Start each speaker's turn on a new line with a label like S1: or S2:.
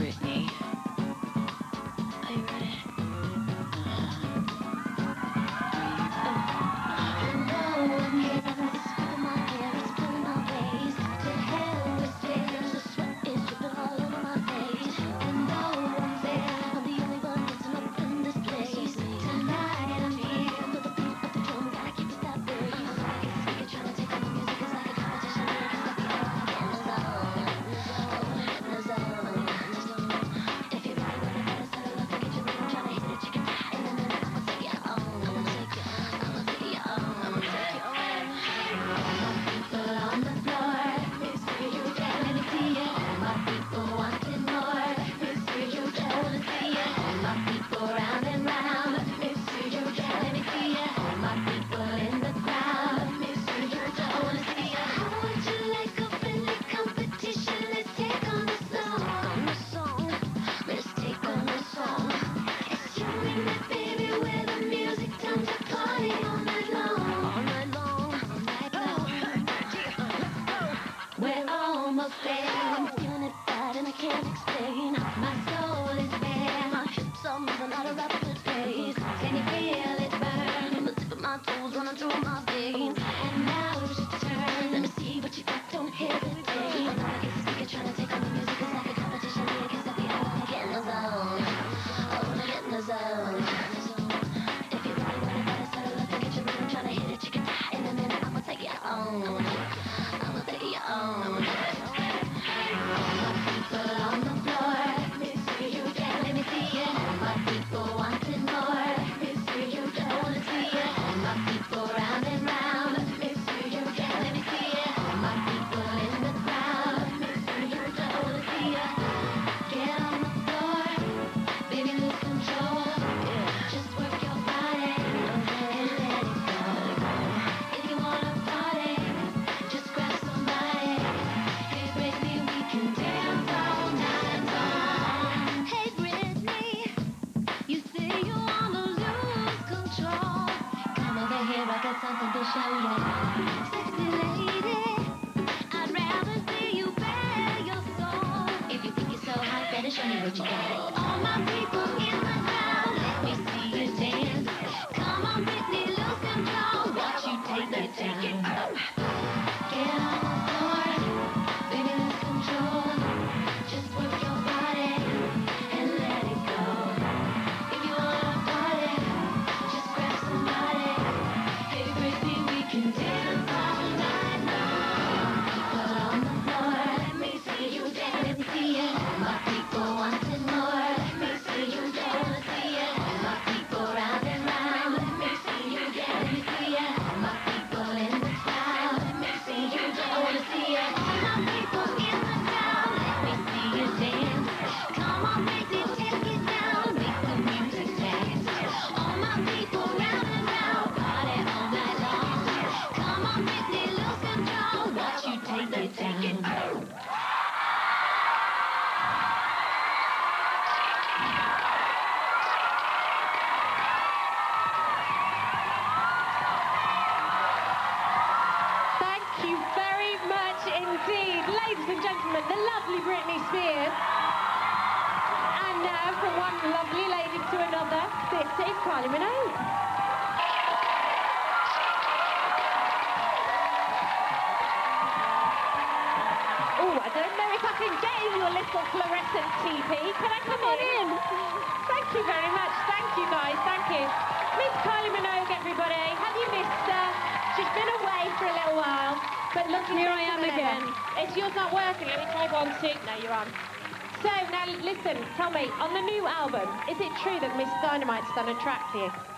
S1: Britney. Are you ready? No one cares. It's pulling my hair, it's pulling my waist. To hell with stairs, the sweat is dripping all over my face. And no one's there. I'm the only one that's up in this place. Tonight I'm here for the beat of the drum. Gotta keep it that way. I'm like a speaker trying to take on the music. It's like a competition. It's like the all in the zone. Oh, in the zone. If you're ready, better settle up and get your rhythm. Trying to hit it, you can die. In a minute, I'ma take you on. I'ma take you on. I'ma take you on. I'ma take you on. All my people on the floor. Mystery, you can't let me see you. All my people wanting more. Mystery, you can't wanna see you. All my people round and round. Mystery, you can't let me see you. All my people in the crowd. Mystery, you don't wanna see you. How would you like a friendly competition? Let's take on the song. On the song. Let's take on the song. It's you and me, baby, where the music turns to party all night long. All night long. All night long. We're almost there. I'm feeling it bad and I can't explain. My soul is bare. My hips are moving at a rapid pace. Can you feel it burn? From the tip of my toes running through my veins. And now's your turn. Let me see what you got. Don't hesitate. I'm like a speaker trying to take on the music. It's like a competition. Yeah, 'cause I wanna get in the zone. I wanna get in the zone. If you're ready, better settle up and get your rhythm. Trying to hit it, you can die. In a minute, I'ma take you on. I'ma take you on. All my people on the floor. Mystery, you can't let me see you. All my people wanting more. Mystery, you don't wanna see you. All my people round and round. Mystery, you can't let me see you. All my people in the crowd. Mystery, you don't wanna see you. Get on the floor, baby, lose control. Just work your body and let it go. If you wanna party, just grab somebody. Hey Britney, we can dance all night long. Hey Britney, you say you wanna lose control. Come over here, I got something to show ya. Sexy lady, I'd rather see you bare your soul. If you think you're so hot, better show me what you got. All my people in the crowd, let me see you dance. Come on Britney, lose control. Watch you take it down. Get on the floor, baby, lose control. Just work your body and let it go. If you wanna party, just grab somebody. Hey Britney, we can dance all night long. People on the floor, let me see you dance. Let me see you. All my people wanting more. Let me see you dance. Wanna see you. All my people round and round. Let me see you dance. Let me see you. All my people in the crowd. Let me see you dance. I wanna see you. All my people in the crowd. Let me see you dance. Come on, Britney, take it down. Make the music dance. All my people round and round. Party all night long. Come on, Britney, lose control. Watch you take it down.
S2: Thank you very much indeed. Ladies and gentlemen, the lovely Britney Spears. And now from one lovely lady to another, this is Kylie Minogue. Oh, I don't know if I can get in your little fluorescent teepee. Can I come on in? Thank you very much. Thank you, guys. Thank you. Miss Kylie Minogue, everybody. Have you missed her? She's been away for a little while, but looking
S3: Here
S2: better
S3: I am
S2: than
S3: again.
S2: ever. Is yours not working? Let me try 1, 2. No, you're on. So, now listen, tell me, on the new album, is it true that Miss Dynamite's done a track for you?